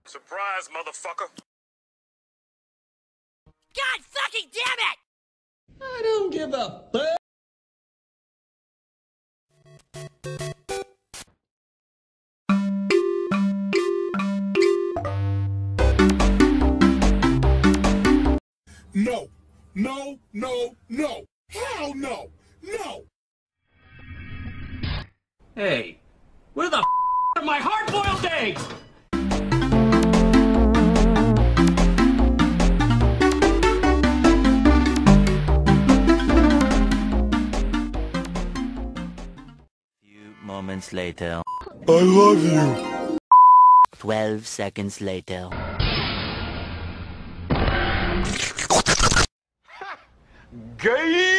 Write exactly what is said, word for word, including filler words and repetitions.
Surprise, motherfucker. God fucking damn it! I don't give a fuck. No, no, no, no. Hell no, no. Hey, where the f are my hard-boiled eggs? Few moments later. I love you. Twelve seconds later. Gay!